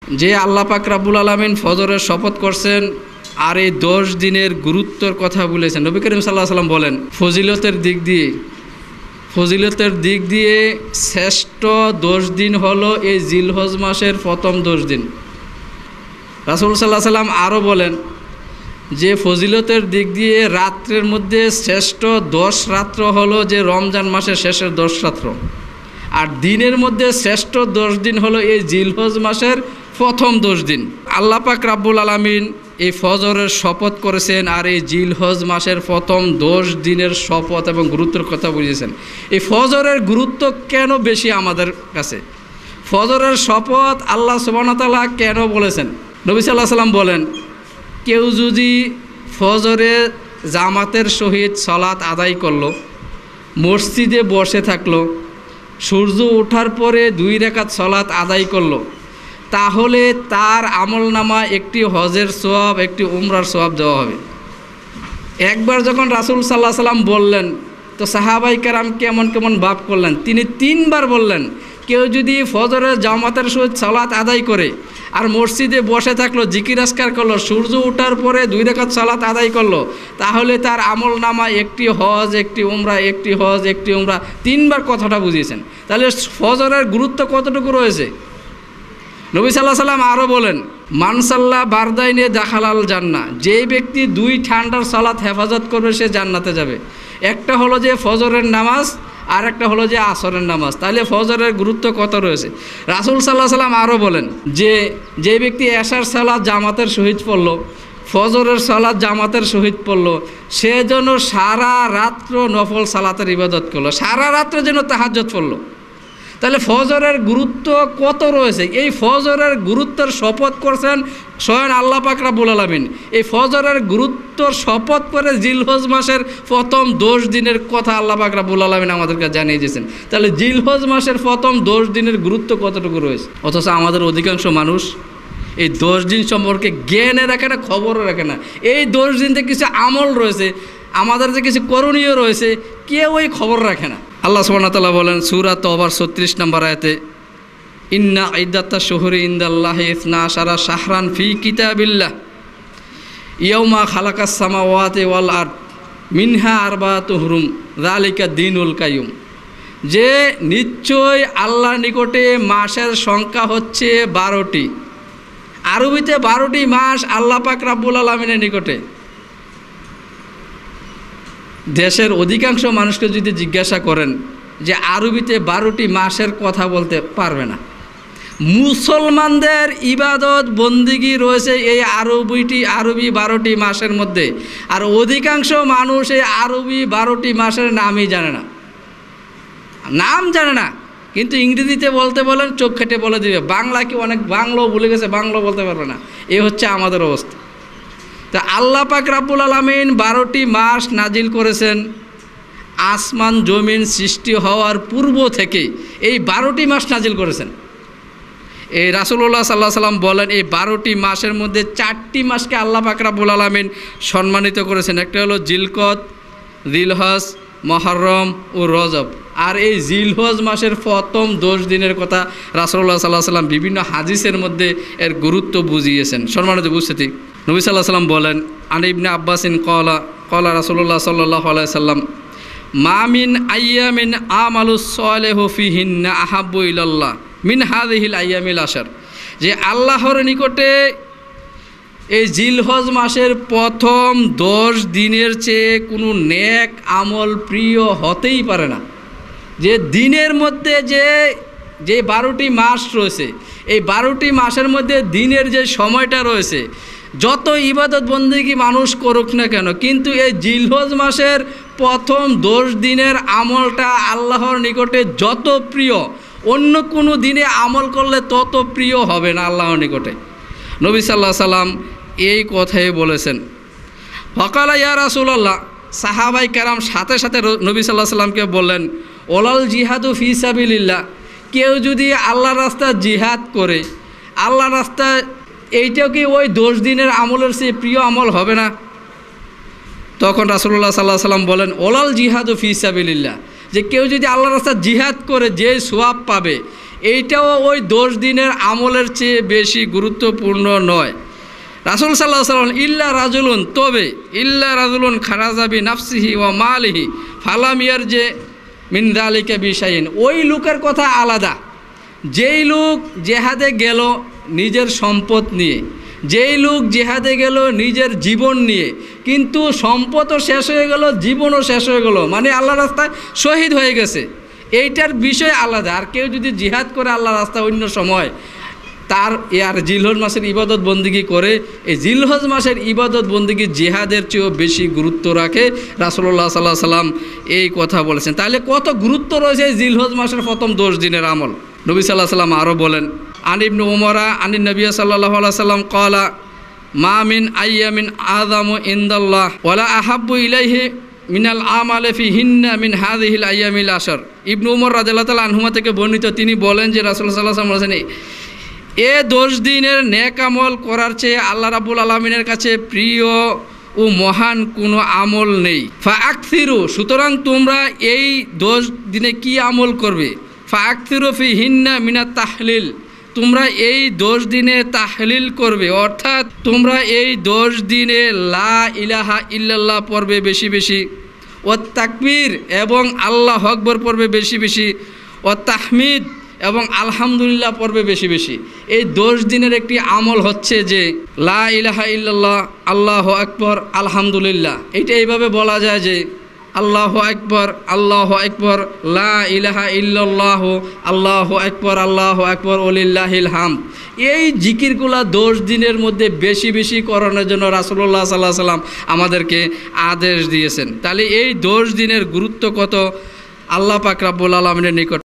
যে আল্লাহ পাক রব্বুল আলামিন ফজরের শপথ করছেন আর এই 10 দিনের গুরুত্বর কথা বলেছেন। নবী করিম সাল্লাল্লাহু আলাইহি ওয়াসাল্লাম বলেন ফজিলতের দিক দিয়ে শ্রেষ্ঠ 10 দিন হলো এই জিলহজ মাসের প্রথম 10 দিন। রাসূল সাল্লাল্লাহু আলাইহি ওয়াসাল্লাম আরও বলেন যে ফজিলতের দিক দিয়ে রাত্রের মধ্যে শ্রেষ্ঠ 10 রাত্র হলো যে রমজান মাসের শেষের 10 রাত্র, আর দিনের মধ্যে শ্রেষ্ঠ 10 দিন হলো এই জিলহজ মাসের প্রথম 10 দিন। আল্লাহ পাক রব্বুল আলামিন এই ফজরের শপথ করেছেন আর এই জিলহজ মাসের প্রথম 10 দিনের শপথ এবং গুরুত্বের কথা বুঝিয়েছেন। এই ফজরের গুরুত্ব কেন বেশি আমাদের কাছে? ফজরের শপথ আল্লাহ সুবহানাহু ওয়া তাআলা কেন বলেছেন? নবী সাল্লাল্লাহু আলাইহি ওয়াসাল্লাম বলেন, কেউ যদি ফজরে জামাতের সহিত সালাত আদায় করলো, মসজিদে বসে থাকলো, সূর্য ওঠার পরে 2 রাকাত সালাত আদায় করলো, তাহলে তার আমলনামা একটি হজের সওয়াব একটি উমরার সওয়াব দেওয়া হবে। একবার যখন রাসূল সাল্লাল্লাহু আলাইহি ওয়াসাল্লাম বললেন তো সাহাবাই কেরাম কেমন কেমন ভাব করলেন। তিনি 3 বার বললেন, কেউ যদি ফজরের জামাতের সহিত সালাত আদায় করে আর মসজিদে বসে থাকলো, জিকির আজকার করলো, সূর্য ওঠার পরে 2 রাকাত সালাত আদায় করলো, তাহলে তার আমলনামা একটি হজ একটি উমরা একটি হজ একটি উমরা 3 বার কথাটা বুঝিয়েছেন। তাহলে ফজরের গুরুত্ব কতটুকু রয়েছে? নবী সাল্লাল্লাহু আলাইহি ওয়াসাল্লাম আরও বলেন, মানসাল্লাহ বারদাইনে দাখালাল জান্নাহ, যেই ব্যক্তি 2 ঠান্ডার সালাত হেফাজত করবে সে জান্নাতে যাবে। একটা হলো যে ফজরের নামাজ আর একটা হলো যে আসরের নামাজ। তাহলে ফজরের গুরুত্ব কত রয়েছে? রাসূল সাল্লাল্লাহু আলাইহি ওয়াসাল্লাম আরও বলেন যে ব্যক্তি এশার সালাত জামাতের সহিত পড়লো, ফজরের সালাত জামাতের সহিত পড়লো, সে যেন সারা রাত্র নফল সালাতের ইবাদত করলো, সারা রাত্র যেন তাহাজ্জুদ পড়লো। তাহলে ফজরের গুরুত্ব কত রয়েছে? এই ফজরের গুরুত্বের শপথ করছেন স্বয়ং আল্লাহ পাক রব্বুল আলামিন। এই ফজরের গুরুত্বর শপথ করে জিলহজ মাসের প্রথম 10 দিনের কথা আল্লাহ পাক রব্বুল আলামিন আমাদেরকে জানিয়ে দিয়েছেন। তাহলে জিলহজ মাসের প্রথম 10 দিনের গুরুত্ব কতটুকু রয়েছে? অথচ আমাদের অধিকাংশ মানুষ এই 10 দিন সম্পর্কে জ্ঞানে রাখে না, খবরও রাখে না। এই 10 দিনতে কিছু আমল রয়েছে, আমাদের যে কিছু করণীয় রয়েছে, কেউ ওই খবর রাখে না। আল্লাহ সুবহানাহু ওয়া তাআলা বলেন সূরা তওবার 36 নম্বর আয়াতে, ইন্না ইদ্দাতাশ শুহুরি ইনদাল্লাহি 12 শাহরান ফি কিতাবিল্লাহ ইয়াউমা খালাকাস সামাওয়াতি ওয়াল আরদ মিনহা আরবাতুন হুরুম যালিকা দীনুল কাইয়ুম, যে নিশ্চয় আল্লাহর নিকটে মাসের সংখ্যা হচ্ছে 12টি। আরবিতে 12টি মাস আল্লাহ পাক রব্বুল আলামিনের নিকটে। দেশের অধিকাংশ মানুষকে যদি জিজ্ঞাসা করেন যে আরবিতে 12টি মাসের কথা বলতে পারবে না। মুসলমানদের ইবাদত বন্দিগি রয়েছে এই আরবি 12টি মাসের মধ্যে, আর অধিকাংশ মানুষ এই আরবি 12টি মাসের নামই জানে না, নাম জানে না। কিন্তু ইংরেজিতে বলতে বলেন চোখ খেটে বলে দিবে, বাংলা কি অনেক বাংলাও ভুলে গেছে, বাংলাও বলতে পারবে না। এই হচ্ছে আমাদের অবস্থা। তা আল্লাহ পাক রব্বুল আলামিন 12টি মাস নাজিল করেছেন আসমান জমিন সৃষ্টি হওয়ার পূর্ব থেকে। এই 12টি মাস নাজিল করেছেন। এই রাসূলুল্লাহ সাল্লাল্লাহু আলাইহি ওয়াসাল্লাম বলেন এই 12টি মাসের মধ্যে 4টি মাসকে আল্লাহ পাক রব্বুল আলামিন সম্মানিত করেছেন। একটা হলো জিলকদ, জিলহজ, মুহররম ও রজব। আর এই জিলহজ মাসের প্রথম 10 দিনের কথা রাসূলুল্লাহ সাল্লাল্লাহু আলাইহি ওয়াসাল্লাম বিভিন্ন হাদিসের মধ্যে এর গুরুত্ব বুঝিয়েছেন। সম্মানিত উপস্থিতি, নবী সাল্লাল্লাহু আলাইহি ওয়াসাল্লাম বলেন, আন ইবনে আব্বাসিন ক্বালা রাসূলুল্লাহ সাল্লাল্লাহু আলাইহি ওয়াসাল্লাম, মা মিন আইয়ামিন আমালুস সালিহু ফিহিন্না আহাব্বু ইলাল্লাহ মিন হাযিহিল আইয়ামিল আশর, যে আল্লাহর নিকটে এই জিলহজ মাসের প্রথম 10 দিনের চেয়ে কোনো নেক আমল প্রিয় হতেই পারে না। যে দিনের মধ্যে যে 12টি মাস রয়েছে, এই 12টি মাসের মধ্যে দিনের যে সময়টা রয়েছে, যত ইবাদত বন্দেগী মানুষ করুক না কেন, কিন্তু এই জিলহজ মাসের প্রথম 10 দিনের আমলটা আল্লাহর নিকটে যত প্রিয়, অন্য কোনো দিনে আমল করলে তত প্রিয় হবে না আল্লাহর নিকটে। নবী সাল্লাল্লাহু আলাইহি ওয়াসাল্লাম এই কথাই বলেছেন। ফাকালা ইয়া রাসূলুল্লাহ, সাহাবাই কেরাম সাথে সাথে নবী সাল্লাল্লাহু আলাইহি ওয়াসাল্লামকে বললেন, ওলাল জিহাদু ফি সাবিলিল্লাহ, কেউ যদি আল্লাহর রাস্তায় জিহাদ করে, আল্লাহর রাস্তায়, এইটাও কি ওই 10 দিনের আমলের চেয়ে প্রিয় আমল হবে না? তখন রাসূলুল্লাহ সাল্লাল্লাহু আলাইহি ওয়াসাল্লাম বলেন, ওলাল জিহাদু ফি সাবিলিল্লাহ, যে কেউ যদি আল্লাহর রাস্তায় জিহাদ করে যে সওয়াব পাবে, এইটাও ওই 10 দিনের আমলের চেয়ে বেশি গুরুত্বপূর্ণ নয়। রাসূল সাল্লাল্লাহু আলাইহি ওয়াসাল্লাম ইল্লা রাজুলুন খারাজা বি নাফসিহি ওয়া মালিহি ফালাম ইয়ারজি মিন যালিকা বিশাইইন। ওই লোকের কথা আলাদা, যেই লোক জিহাদে গেল নিজের সম্পদ নিয়ে, যেই লোক জিহাদে গেল নিজের জীবন নিয়ে, কিন্তু সম্পদও শেষ হয়ে গেল, জীবনও শেষ হয়ে গেল, মানে আল্লাহর রাস্তায় শহীদ হয়ে গেছে, এইটার বিষয় আলাদা। আর কেউ যদি জিহাদ করে আল্লাহর রাস্তায় অন্য সময় তার জিলহজ মাসের ইবাদত বন্দিগি করে, এই জিলহজ মাসের ইবাদত বন্দিগি জিহাদের চেয়েও বেশি গুরুত্ব রাখে। রাসূলুল্লাহ সাল্লাল্লাহু আলাইহি ওয়াসাল্লাম এই কথা বলেছেন। তাহলে কত গুরুত্ব রয়েছে এই জিলহজ মাসের প্রথম 10 দিনের আমল। নবী সাল্লাল্লাহু আলাইহি ওয়াসাল্লাম আরও বলেন, আন ইবনে উমরা আনিন নবী সাল্লাল্লাহু আলাইহি ওয়াসাল্লাম ক্বালা মা মিন আইয়ামিন আযামু ইনদাল্লাহ ওয়ালা আহাব্বু ইলাইহি মিনাল আমালি ফিহিন্না মিন হাযিহিল আইয়ামিল আশর। ইবনে উমর রাদিয়াল্লাহু তাআলা আনহুমা থেকে বর্ণিত, তিনি বলেন যে রাসূলুল্লাহ সাল্লাল্লাহু আলাইহি ওয়াসাল্লাম বলেছেন, এ 10 দিনের নেক আমল করার চেয়ে আল্লাহ রাব্বুল আলামিনের কাছে প্রিয় ও মহান কোনো আমল নেই। ফাআকসিরু, সুতরাং তোমরা এই 10 দিনে কি আমল করবে? ফাআকসিরু ফিহিন্না মিনাত তাহলিল, তোমরা এই 10 দিনে তাহলিল করবে, অর্থাৎ তোমরা এই 10 দিনে লা ইলাহা ইল্লাল্লাহ পড়বে বেশি বেশি, ও তাকবীর এবং আল্লাহু আকবার পড়বে বেশি বেশি, ও তাহমিদ এবং আলহামদুলিল্লাহ পড়বে বেশি বেশি। এই 10 দিনের একটি আমল হচ্ছে যে লা ইলাহা ইল্লাল্লাহ, আল্লাহু আকবার, আলহামদুলিল্লাহ। এটা এইভাবে বলা যায় যে আল্লাহু আকবার, আল্লাহু আকবার, লা ইলাহা ইল্লাল্লাহ, আল্লাহু আকবার ওয়ালিল্লাহিল হামদ। এই জিকিরগুলা 10 দিনের মধ্যে বেশি বেশি করানোর জন্য রাসূলুল্লাহ সাল্লাল্লাহু আলাইহি ওয়াসাল্লাম আমাদেরকে আদেশ দিয়েছেন। তাহলে এই 10 দিনের গুরুত্ব কত আল্লাহ পাক রব্বুল আলামিনের নিকট